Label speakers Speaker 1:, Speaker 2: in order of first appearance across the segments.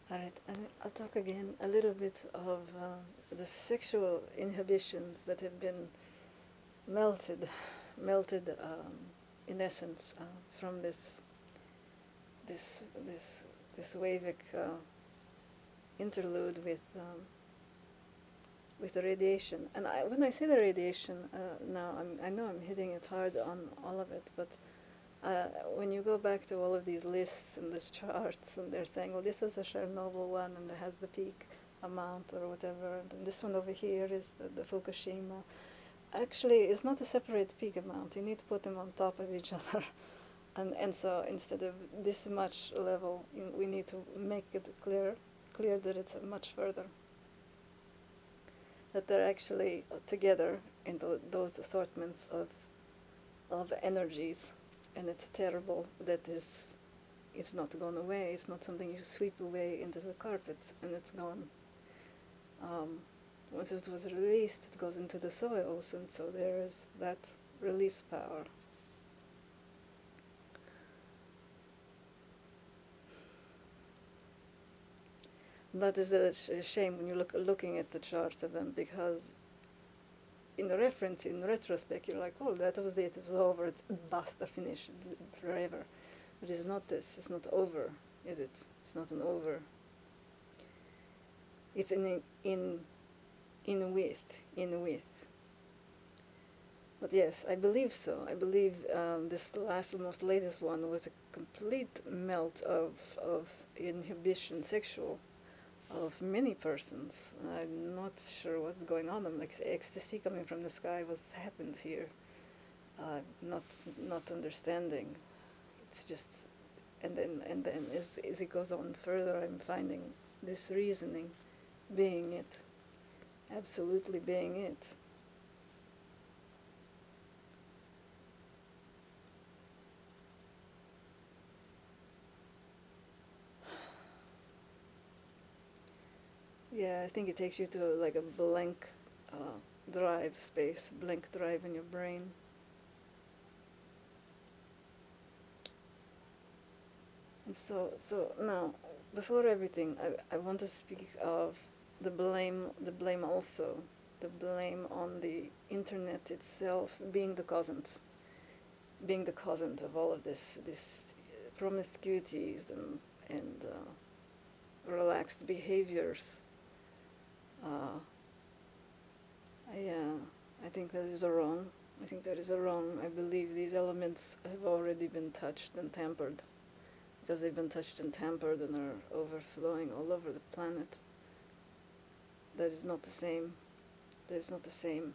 Speaker 1: All right, and I'll talk again a little bit of the sexual inhibitions that have been melted, melted in essence from this this this Wavic interlude with the radiation. And when I say the radiation, now I know I'm hitting it hard on all of it, but when you go back to all of these lists and these charts, and they're saying, well, this was the Chernobyl one, and it has the peak amount or whatever, and then this one over here is the Fukushima. Actually, it's not a separate peak amount. You need to put them on top of each other. And so instead of this much level, we need to make it clear that it's much further. That they're actually together in those assortments of energies. And it's terrible that it's not gone away. It's not something you sweep away into the carpet and it's gone. Once it was released, it goes into the soils, and so there is that release power. That is a shame when you're looking at the charts of them, because in the reference, in retrospect, you're like, oh, that was it, it was over, it's basta, finished, forever. But it's not this, it's not over, is it? It's not an over. It's in with. But yes, I believe so. I believe this most latest one was a complete melt of inhibition, sexual, of many persons. I'm not sure what's going on. I'm like ecstasy coming from the sky. What's happened here? Not understanding. It's just, and then as it goes on further, I'm finding this reasoning being it, absolutely being it. Yeah, I think it takes you to like a blank drive space, blank drive in your brain. And so now, before everything, I want to speak of the blame also, the blame on the internet itself being the causant, of all of this promiscuities and relaxed behaviors. I think that is a wrong. I think that is a wrong. I believe these elements have already been touched and tampered, because they've been touched and tampered and are overflowing all over the planet. That is not the same. That is not the same.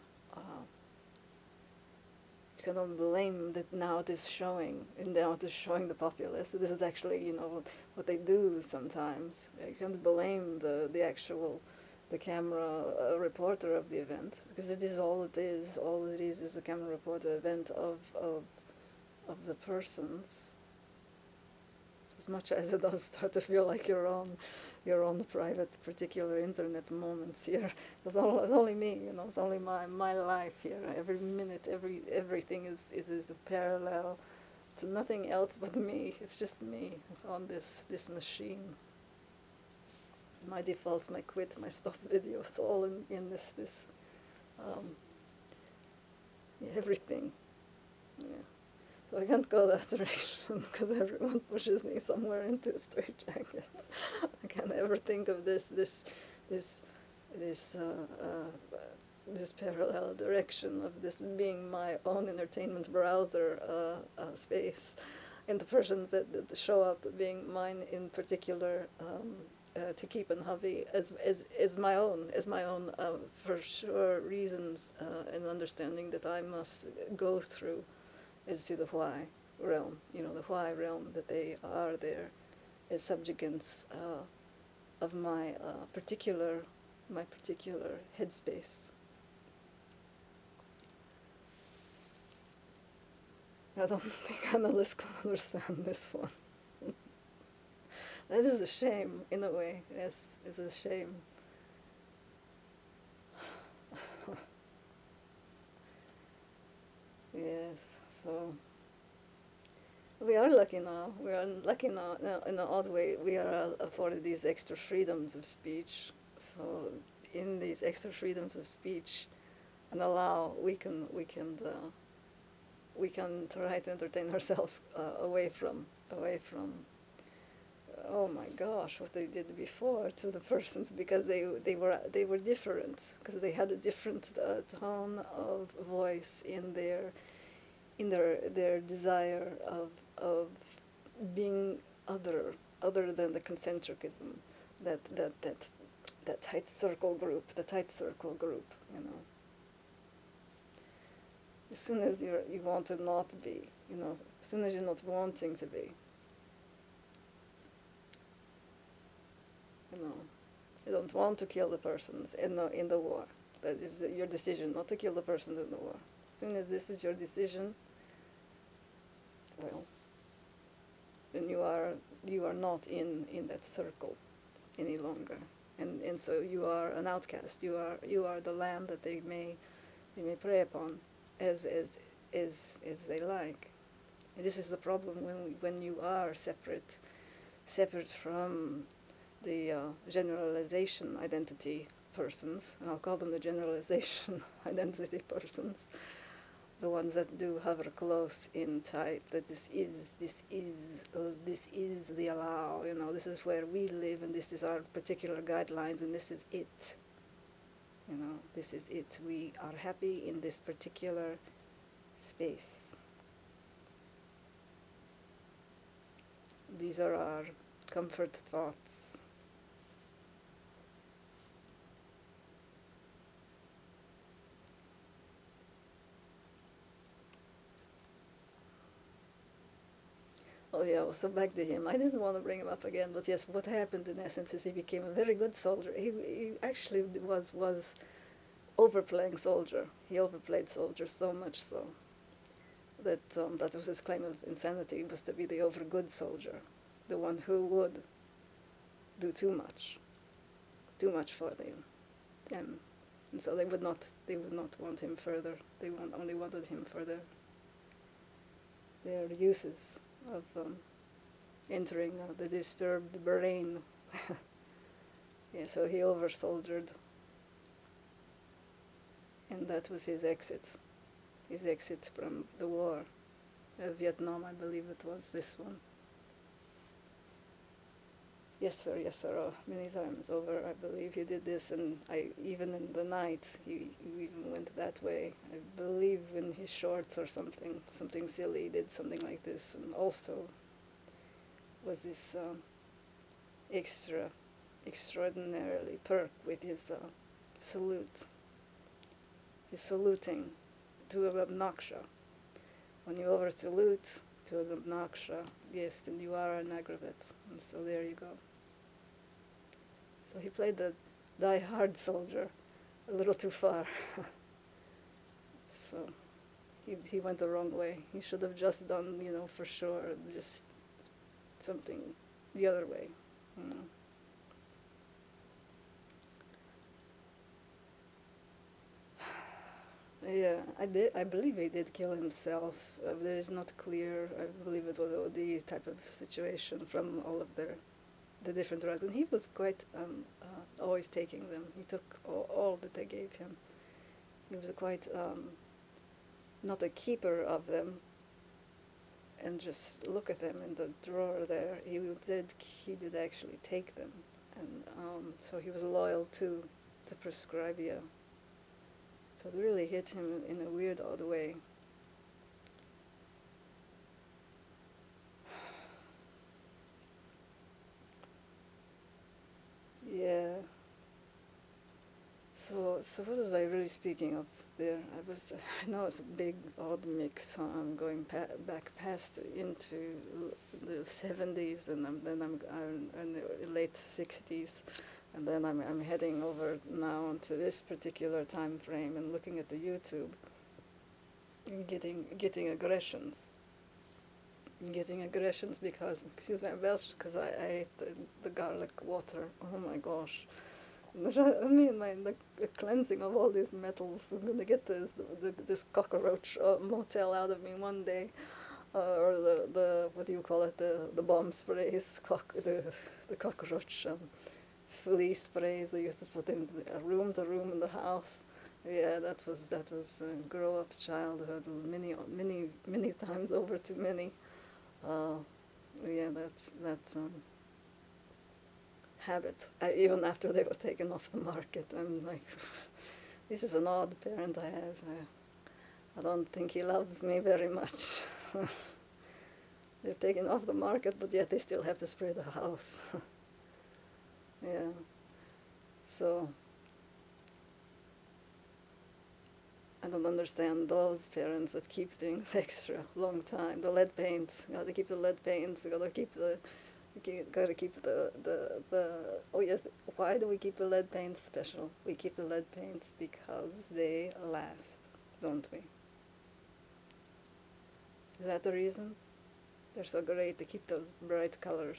Speaker 1: You cannot blame that now it is showing, and now it is showing the populace. This is actually, what they do sometimes. You can't blame the actual, the camera reporter of the event, because it is all it is. All it is a camera reporter event of the persons. As much as it does start to feel like your own private, particular internet moments here. It's only me, it's only my life here. Every minute, everything is a parallel to nothing else but me. It's just me on this machine. My defaults, my quit, my stop video, it's all in this everything. Yeah. So I can't go that direction, because everyone pushes me somewhere into a straitjacket. I can't ever think of this parallel direction of this being my own entertainment browser space, and the persons that show up being mine in particular, to keep and hobby as my own for sure reasons and understanding that I must go through. As to the why realm, the why realm, that they are there as subjugants of my particular headspace. I don't think analysts can understand this one. That is a shame, in a way. Yes, it's a shame. Yes, so we are lucky now. We are lucky now, in an odd way. We are afforded these extra freedoms of speech. So in these extra freedoms of speech, and allow we can try to entertain ourselves away from oh my gosh, what they did before to the persons, because they were different, because they had a different tone of voice in their desire of being other than the concentricism, that that that that tight circle group, you know. As soon as you want to not be, you know, as soon as you're not wanting to be, you know, you don't want to kill the persons in the war. That is your decision, not to kill the persons in the war. As soon as this is your decision, well, then you are not in that circle any longer, and so you are an outcast. You are the lamb that they may prey upon as they like. And this is the problem when you are separate from the generalization identity persons, and I'll call them the generalization identity persons, the ones that do hover close in tight, that this is the allow, you know, this is where we live, and this is our particular guidelines, and this is it, you know, this is it. We are happy in this particular space. These are our comfort thoughts. Oh yeah, so back to him. I didn't want to bring him up again, but yes, what happened in essence is he became a very good soldier. He actually was overplaying soldier. He overplayed soldier so much so that that was his claim of insanity, was to be the overgood soldier, the one who would do too much for them, and so they would not want him further. They only wanted him for their uses of entering the disturbed brain. Yeah, so he over-soldiered, and that was his exit from the war. Vietnam, I believe it was, this one. Yes, sir, many times over, I believe he did this, and even in the night, he even went that way. I believe in his shorts or something silly, he did something like this, and also was this extraordinarily perk with his salute, his saluting to an obnoxia. When you over-salute to an obnoxia, yes, then you are an aggravate, and so there you go. So he played the die-hard soldier a little too far. So he went the wrong way. He should have just done, you know, for sure, just something the other way, you know. Yeah, I believe he did kill himself. There is not clear. I believe it was OD type of situation from all of the different drugs, and he was quite always taking them. He took all that they gave him. He was quite not a keeper of them, and just look at them in the drawer there. He did actually take them, and so he was loyal to the prescribia. So it really hit him in a weird, odd way. Yeah. So what was I really speaking of there? I know it's a big, odd mix. I'm going back past into the 70s, and then I'm in the late 60s. And then I'm heading over now onto this particular time frame and looking at the YouTube and getting aggressions. Getting aggressions because, excuse my Welsh, because I ate the garlic water. Oh my gosh. I mean, the cleansing of all these metals. I'm going to get this cockroach motel out of me one day. or the what do you call it, the bomb sprays, the cockroach flea sprays they used to put in room to room in the house. Yeah, that was grow up childhood, many times over too many. Uh, yeah, that habit. Even after they were taken off the market, I'm like, this is an odd parent I have. I don't think he loves me very much. They've taken off the market, but yet they still have to spray the house. Yeah. So I don't understand those parents that keep things extra long time. The lead paint, you gotta keep the lead paints, you gotta keep the oh yes, why do we keep the lead paints special? We keep the lead paints because they last, don't we? Is that the reason? They're so great to keep those bright colors.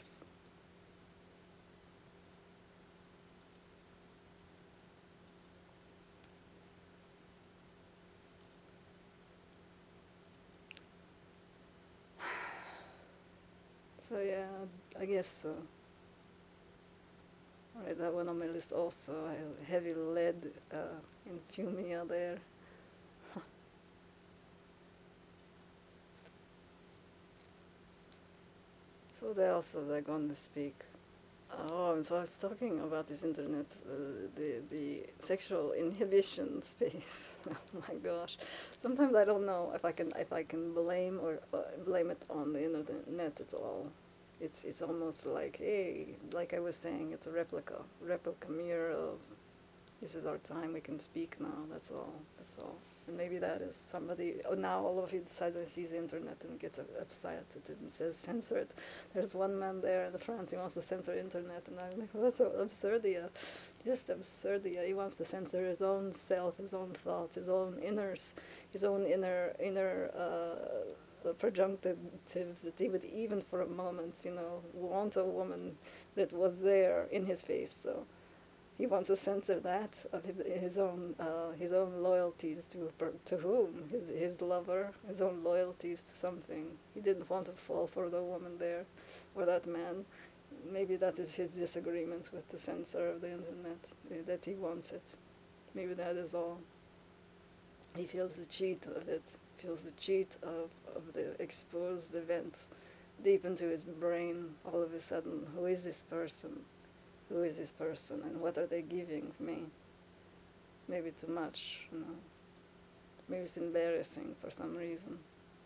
Speaker 1: So yeah, I guess so. Alright, that one on my list also. I have heavy lead in Fumia there. So they also they're going to speak. Oh, so I was talking about this internet, the sexual inhibition space. Oh my gosh! Sometimes I don't know if I can blame or blame it on the internet at all. It's almost like, hey, like I was saying, it's a replica mirror of this is our time. We can speak now. That's all. That's all. And maybe that is somebody. Oh, now all of you suddenly sees the internet and gets upset. It didn't say censor it. There's one man there in France. He wants to censor internet, and I'm like, well, that's so absurdia, just absurdia. He wants to censor his own self, his own thoughts, his own inner prejunctives that he would even for a moment, want a woman that was there in his face. So he wants to censor that of his own loyalties to whom, his lover, his own loyalties to something. He didn't want to fall for the woman there, or that man. Maybe that is his disagreement with the censor of the internet, that he wants it. Maybe that is all. He feels the cheat of it, feels the cheat of the exposed event deep into his brain. All of a sudden, who is this person? Who is this person, and what are they giving me? Maybe too much. Maybe it's embarrassing for some reason.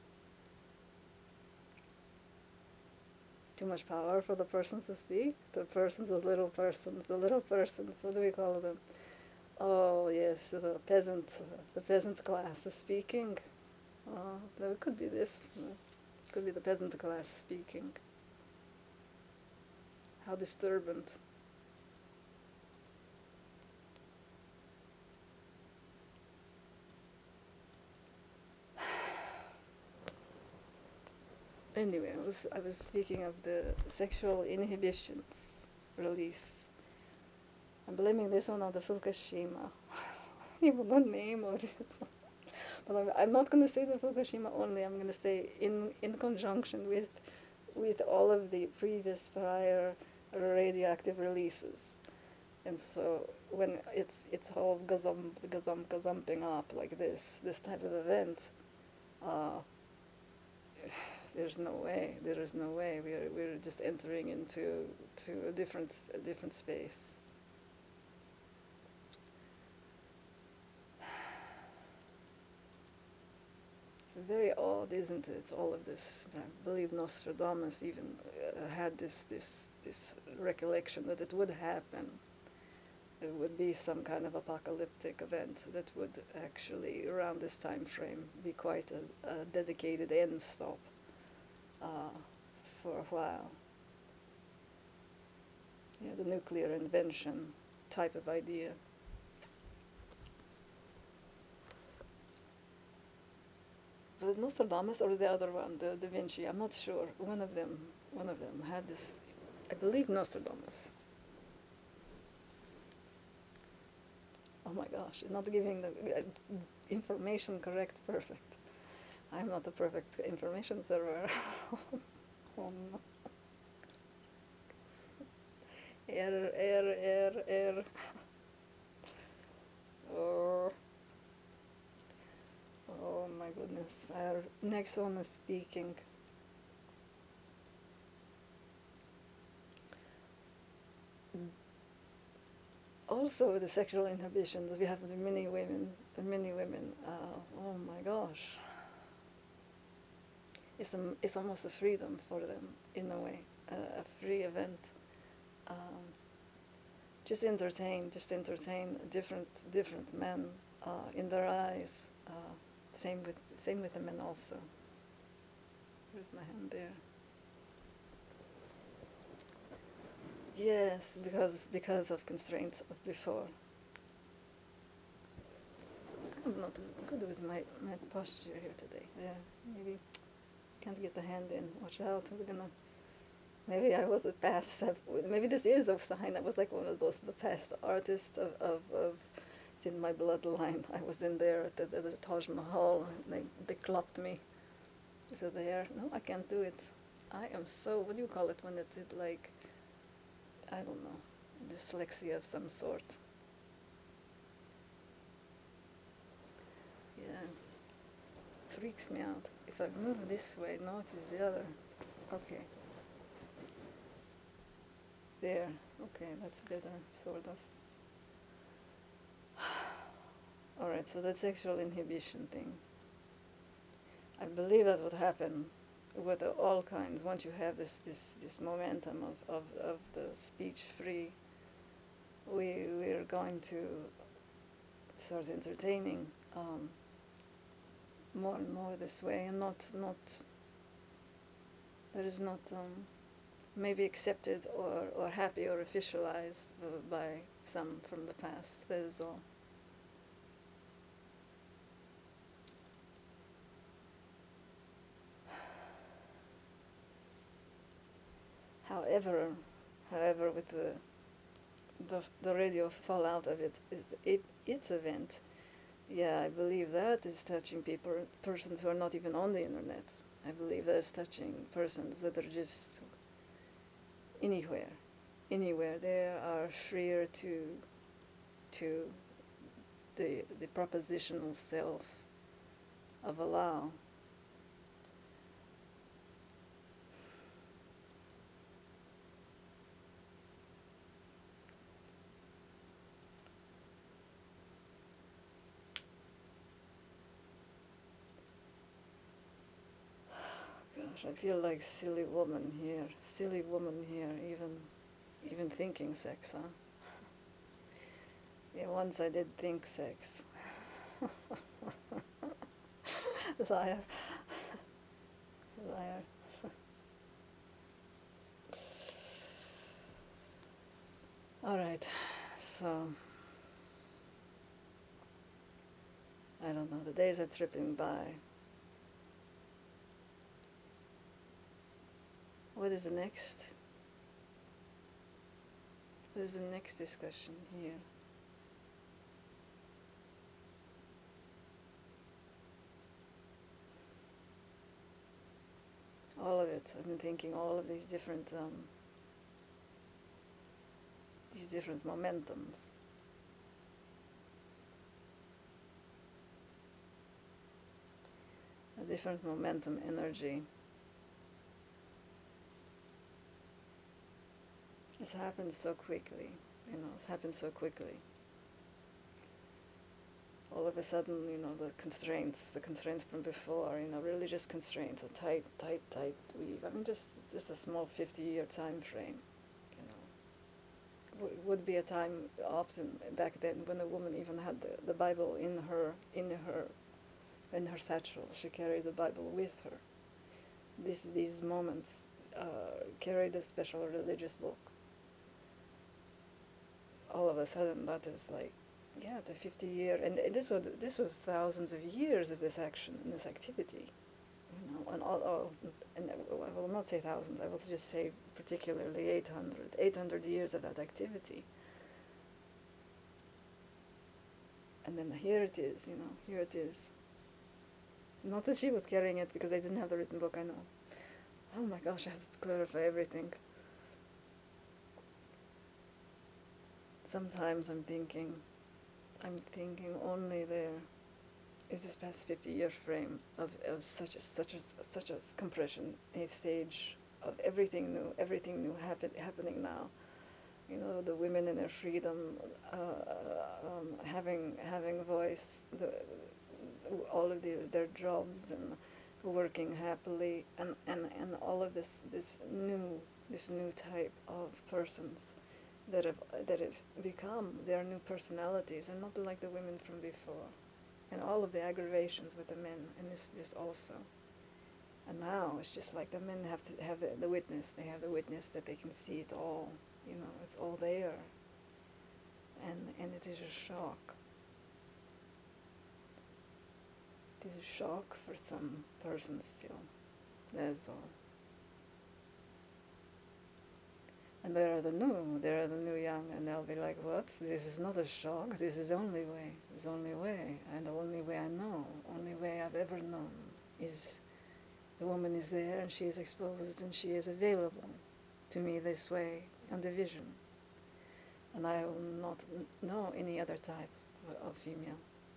Speaker 1: Too much power for the persons to speak? The persons, the little persons, what do we call them? Oh yes, the peasant class is speaking. It could be this, could be the peasant class speaking. How disturbing. Anyway, I was speaking of the sexual inhibitions release. I'm blaming this one on the Fukushima, even the name of it. But I'm not going to say the Fukushima only. I'm going to say in conjunction with all of the previous prior radioactive releases. And so when it's all gazumping up like this type of event, uh, there is no way. We're just entering into a different space. It's very odd, isn't it? All of this. I believe Nostradamus even had this recollection that it would happen. It would be some kind of apocalyptic event that would actually, around this time frame, be quite a dedicated end stop for a while. Yeah, the nuclear invention type of idea. Was it Nostradamus or the other one, the Da Vinci? I'm not sure. One of them had this. I believe Nostradamus. Oh my gosh, it's not giving the information correct, perfect. I'm not a perfect information server. Um, error. Oh, oh my goodness. Our next one is speaking. Also, the sexual inhibitions we have with many women. Oh my gosh, it's almost a freedom for them in a way, a free event. Um, just entertain different men in their eyes. Same with the men also. Where's my hand there? Yes, because of constraints of before. I'm not good with my posture here today. Yeah, maybe can't get the hand in. Watch out. We're gonna. Maybe I was a past. Maybe this is a sign. I was like one of those the past artists of it's in my bloodline. I was in there at the Taj Mahal. And they clocked me. Is it there? No, I can't do it. I am so. What do you call it when it's it like? I don't know. Dyslexia of some sort. Yeah. Freaks me out. If I move this way, no, it is the other. Okay. There. Okay, that's better, sort of. Alright, so that sexual inhibition thing. I believe that's what happened with all kinds. Once you have this momentum of the speech free, we're going to start entertaining more and more this way, and not that is not maybe accepted or happy or officialized by some from the past. That is all. However, with the radio fallout of its event, yeah, I believe that is touching persons who are not even on the internet. I believe that is touching persons that are just anywhere. They are freer to the propositional self of allow. Gosh, I feel like silly woman here, even thinking sex, huh? Yeah, once I did think sex. Liar. Liar. All right, so I don't know, the days are tripping by. What is the next? What is the next discussion here? All of it. I've been thinking all of these different momentums. A different momentum energy. It's happened so quickly, it's happened so quickly. All of a sudden, the constraints from before, religious constraints, a tight weave. I mean, just a small 50-year time frame, would be a time often back then when a woman even had the Bible in her satchel. She carried the Bible with her. These moments carried a special religious book. All of a sudden, that is like, yeah, it's a 50-year, and this was thousands of years of this action and this activity, and and I will not say thousands. I will just say particularly 800 years of that activity. And then here it is, here it is. Not that she was carrying it, because I didn't have the written book, I know. Oh my gosh, I have to clarify everything. Sometimes I'm thinking only there is this past 50-year frame of such a compression, a stage of everything new happening now. You know, the women in their freedom, having voice, all of their jobs and working happily, and all of this new type of persons that have become their new personalities, and not like the women from before, and all of the aggravations with the men, and this also. And now it's just like the men have to have the witness. They have the witness that they can see it all. You know, it's all there, and it is a shock. It is a shock for some persons still. That's all. And there are the new young, and they'll be like, what? This is not a shock, this is the only way. It's the only way, and the only way I know, only way I've ever known is the woman is there, and she is exposed, and she is available to me this way on the vision. And I will not know any other type of female.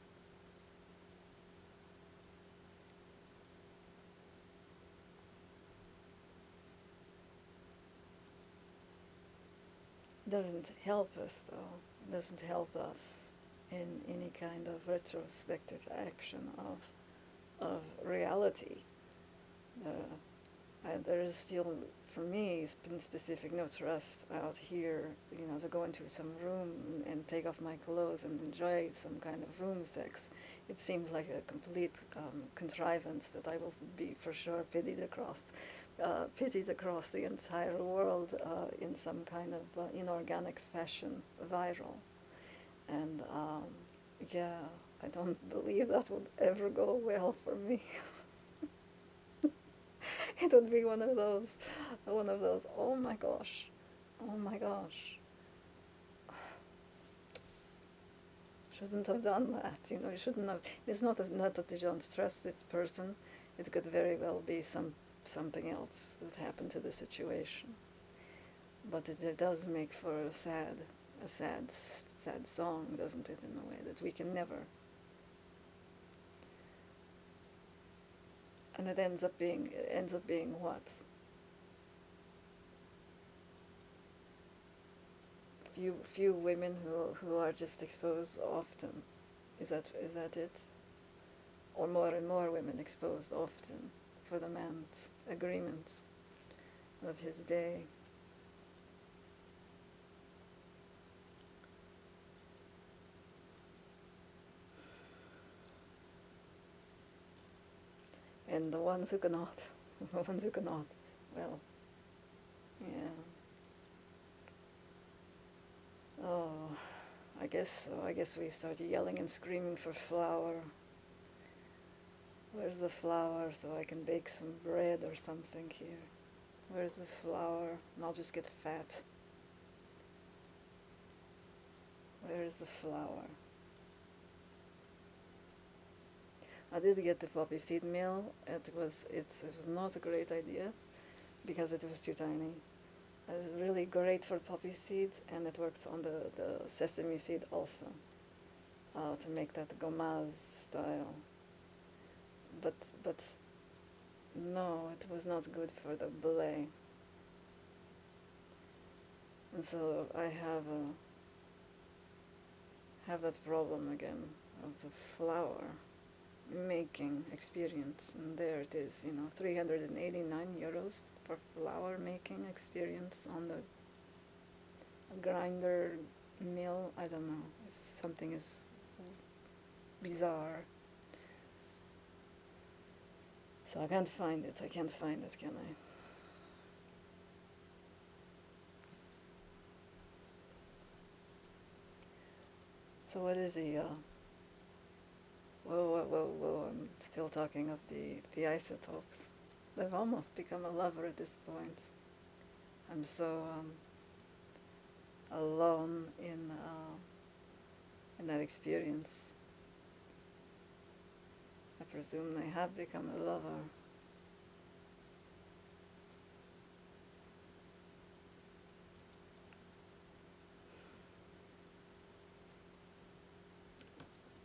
Speaker 1: Doesn't help us, though. Doesn't help us in any kind of retrospective action of reality. There is still, for me, specific no trust out here, you know, to go into some room and take off my clothes and enjoy some kind of room sex. It seems like a complete contrivance that I will be for sure pitied across the entire world in some kind of inorganic fashion, viral. And yeah, I don't believe that would ever go well for me. It would be one of those, oh my gosh, oh my gosh, shouldn't have done that, you know, you shouldn't have. It's not that you don't trust this person, it could very well be something else that happened to the situation. But it does make for a sad song, doesn't it, in a way that we can never. And it ends up being what? Few women who are just exposed often. Is that it? Or more and more women exposed often for the man's agreements of his day. And the ones who cannot, well, yeah. Oh, I guess so. I guess we started yelling and screaming for flour. Where's the flour so I can bake some bread or something here? Where's the flour? And I'll just get fat. Where's the flour? I did get the poppy seed meal. It was not a great idea because it was too tiny. It's really great for poppy seeds, and it works on the sesame seed also, to make that gomaz style. But no, it was not good for the belay. And so I have that problem again of the flour making experience, and there it is, 389 euros for flour making experience on the grinder mill. I don't know, something is bizarre. So I can't find it, can I? So what is the whoa, I'm still talking of the isotopes. They've almost become a lover at this point. I'm so alone in that experience. presume they have become a lover.